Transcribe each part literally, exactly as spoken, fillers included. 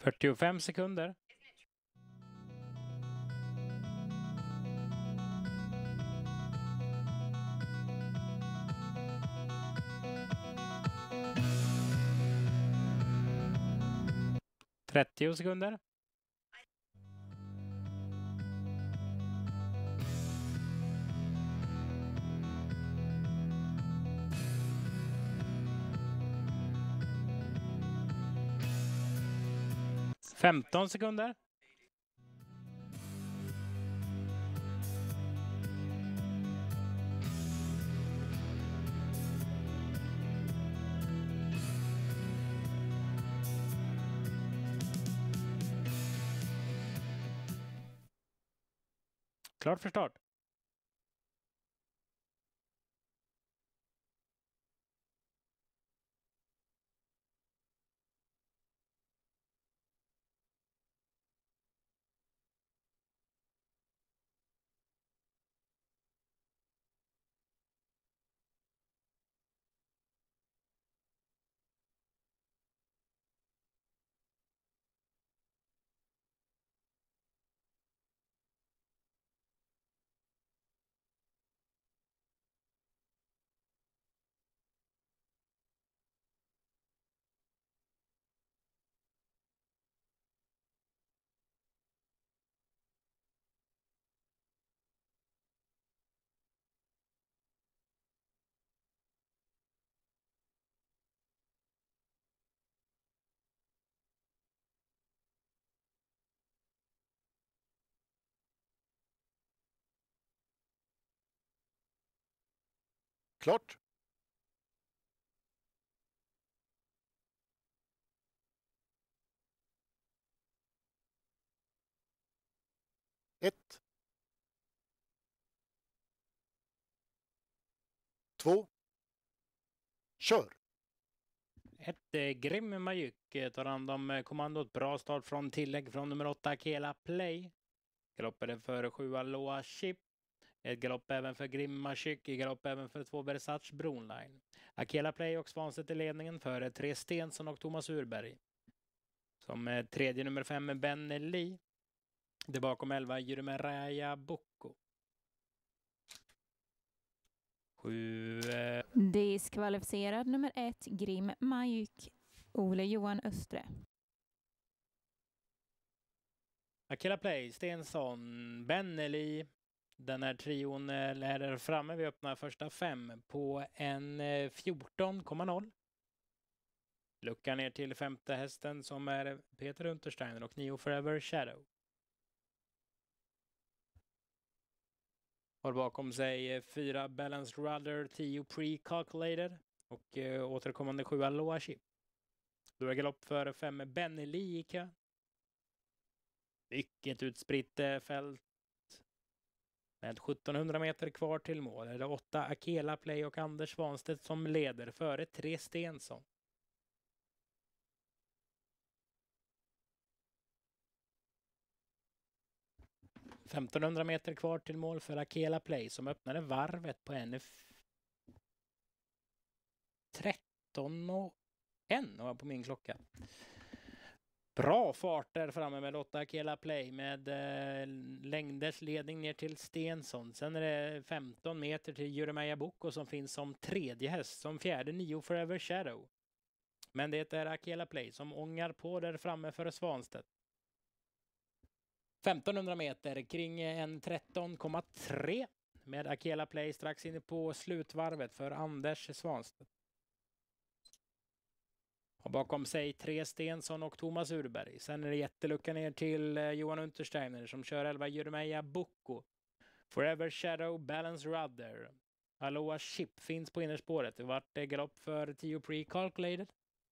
fyrtiofem sekunder. trettio sekunder. femton sekunder. Klart för start. Klart. Ett. Två. Kör. Ett eh, Grim Majuk eh, tar hand om eh, kommandot. Bra start från tillägg från nummer åtta Akela Play. Galopp är det för sju Aloha Chip. Ett galopp även för Grim Majuk. Galopp även för två Versace Brownline. Akela Play och Svanset i ledningen för tre Stensson och Thomas Urberg. Som eh, tredje nummer fem Ben Lee. Det bakom elva Jurmeraya Boko. Sju... Eh... Diskvalificerad nummer ett Grim Majuk. Ole Johan Östre. Akela Play, Stensson, Benelli. Den här trion är där framme. Vi öppnar första fem på en fjorton komma noll. Lucka ner till femte hästen som är Peter Untersteiner och Neo Forever Shadow. Har bakom sig fyra Balanced Rudder, tio Pre-Calculated och äh, återkommande sju Aloha Chip. Då är galopp för fem Benelli i kö. Mycket utspritt fält. Med sjuttonhundra meter kvar till mål är det åtta Akela Play och Anders Svanstedt som leder före tre Stensson. femtonhundra meter kvar till mål för Akela Play som öppnade varvet på en tretton och en på min klocka. Bra fart där framme med åtta Akela Play med eh, längders ledning ner till Stensson. Sen är det femton meter till Juremaya Boko som finns som tredje häst. Som fjärde Neo Forever Shadow. Men det är Akela Play som ångar på där framme för Svanstedt. femtonhundra meter kring en tretton komma tre med Akela Play strax inne på slutvarvet för Anders Svanstedt. Och bakom sig tre Stensson och Thomas Urberg. Sen är det jättelucka ner till Johan Untersteiner som kör elva Juremaya Boko. Forever Shadow, Balance Rudder. Aloha Chip finns på innerspåret. Det vart galopp för tio Pre-Calculated.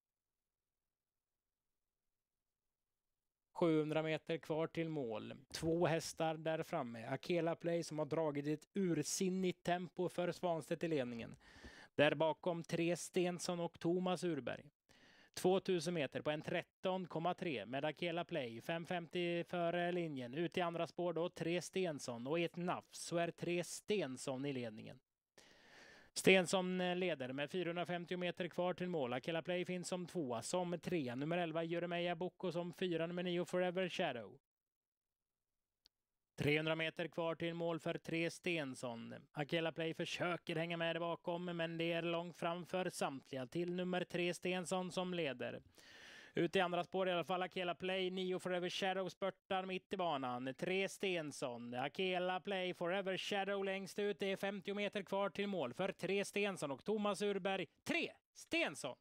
sjuhundra meter kvar till mål. Två hästar där framme. Akela Play som har dragit ett ursinnigt tempo för Svanstedt i ledningen. Där bakom tre Stensson och Thomas Urberg. tvåtusen meter på en tretton komma tre med Akela Play. fem femtio före linjen. Ut i andra spår då tre Stensson och i ett nafs så är tre Stensson i ledningen. Stensson leder med fyrahundrafemtio meter kvar till mål. Akela Play finns som tvåa, som trea. Nummer elva Jeremeja Boko, som fyra. Nummer nio Forever Shadow. trehundra meter kvar till mål för tre Stensson. Akela Play försöker hänga med bakom, men det är långt framför samtliga till nummer tre Stensson som leder. Ut i andra spår i alla fall Akela Play. nio Forever Shadow spurtar mitt i banan. tre Stensson. Akela Play, Forever Shadow längst ut. Det är femtio meter kvar till mål för tre Stensson och Thomas Urberg. tre Stensson.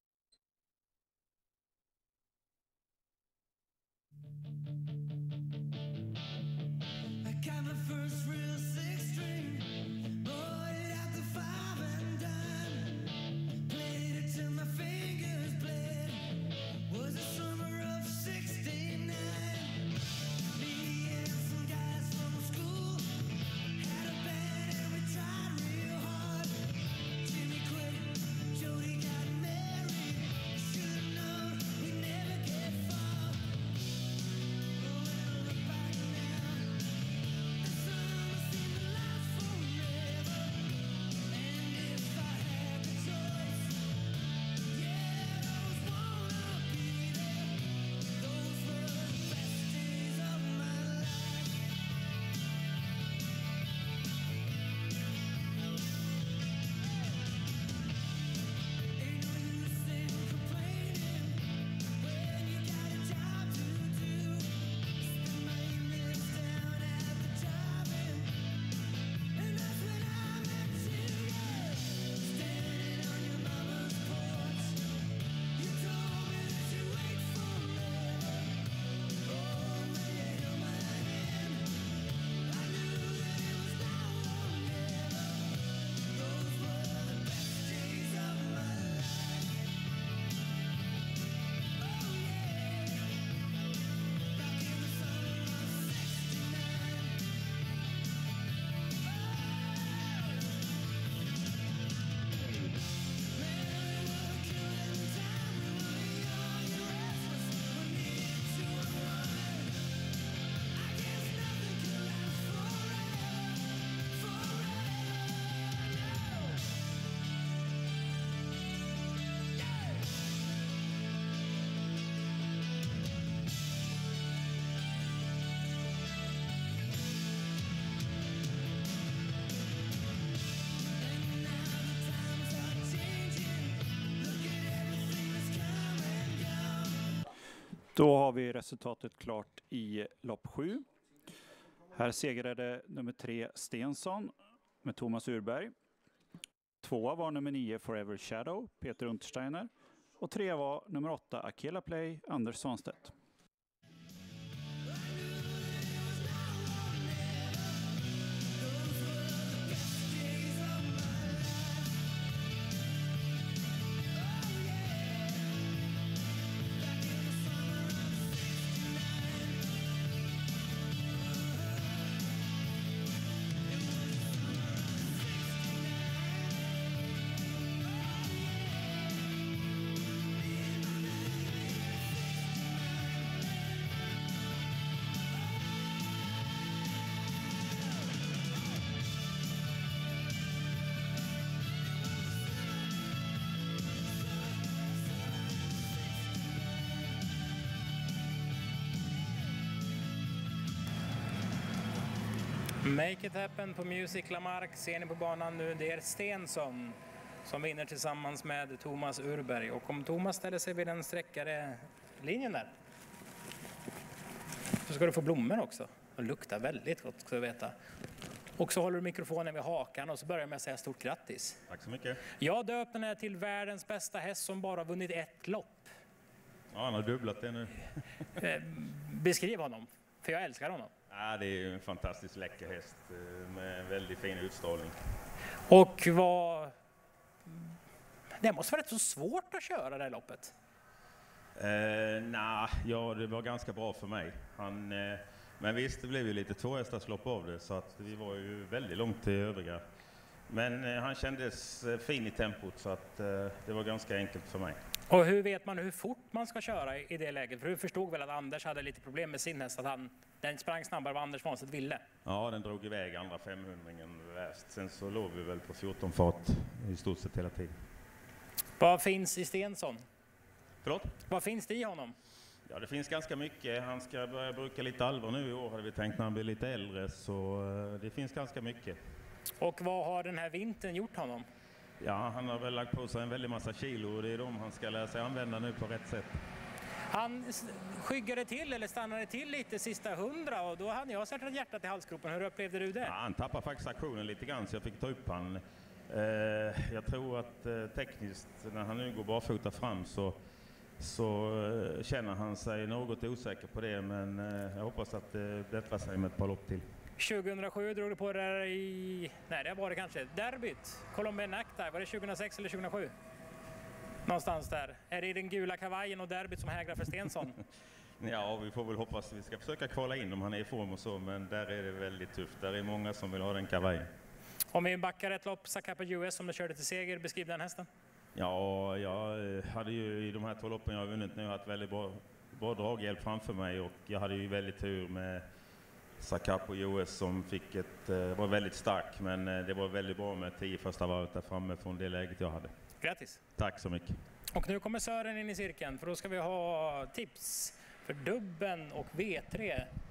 Då har vi resultatet klart i lopp sju. Här segrade nummer tre Stensson med Thomas Urberg. Tvåa var nummer nio Forever Shadow, Peter Untersteiner. Och trea var nummer åtta Akela Play, Anders Svanstedt. Make it happen på Music Lamarck ser ni på banan nu. Det är Stensson som vinner tillsammans med Thomas Urberg. Och om Thomas ställer sig vid den sträckare linjen där så ska du få blommor också. Det luktar väldigt gott, ska du veta. Och så håller du mikrofonen vid hakan och så börjar jag med att säga stort grattis. Tack så mycket. Jag döpte den här till världens bästa häst som bara vunnit ett lopp. Ja, han har dubblat det nu. Beskriv honom, för jag älskar honom. Ja, det är ju en fantastiskt läcker häst med väldigt fin utstrålning. Och vad... Det måste vara rätt så svårt att köra det här loppet. Eh, nah, ja, det var ganska bra för mig. Han, eh, men visst, det blev ju lite tvåhästarslopp av det, så att vi var ju väldigt långt till övriga. Men eh, han kändes eh, fin i tempot, så att eh, det var ganska enkelt för mig. Och hur vet man hur fort man ska köra i det läget? För du förstod väl att Anders hade lite problem med sin häst, att han Den sprang snabbare än vad Anders Svanstedt ville. Ja, den drog iväg andra femhundringen värst. Sen så låg vi väl på fjorton fart i stort sett hela tiden. Vad finns i Stensson? Förlåt? Vad finns det i honom? Ja, det finns ganska mycket. Han ska börja bruka lite allvar nu i år, hade vi tänkt, när han blir lite äldre. Så eh, det finns ganska mycket. Och vad har den här vintern gjort honom? Ja, han har väl lagt på sig en väldig massa kilo och det är de han ska lära sig använda nu på rätt sätt. Han skyggade till eller stannade till lite sista hundra och då hade jag säkert hjärtat i halsgropen. Hur upplevde du det? Ja, han tappade faktiskt aktionen lite grann så jag fick ta upp han. Eh, jag tror att eh, tekniskt när han nu går barfota fram så, så eh, känner han sig något osäker på det, men eh, jag hoppas att det bättrar sig med ett par lopp till. tjugohundrasju drog du på det där i... Nej, det var det kanske. Derbyt. Colombian Act där. Var det tjugohundrasex eller tjugohundrasju? Någonstans där. Är det den gula kavajen och derbyt som hägrar för Stensson? Ja, vi får väl hoppas. Vi ska försöka kvala in om han är i form och så, men där är det väldigt tufft. Där är många som vill ha den kavajen. Om vi backar ett lopp, Zacapa U S som du körde till seger, beskriv den hästen. Ja, jag hade ju i de här två loppen jag har vunnit nu haft väldigt bra, bra draghjälp framför mig och jag hade ju väldigt tur med Zacapa U S som fick ett, var väldigt stark, men det var väldigt bra med tio första varvet där framme från det läget jag hade. Grattis! Tack så mycket! Och nu kommer Sören in i cirkeln, för då ska vi ha tips för dubben och V tre.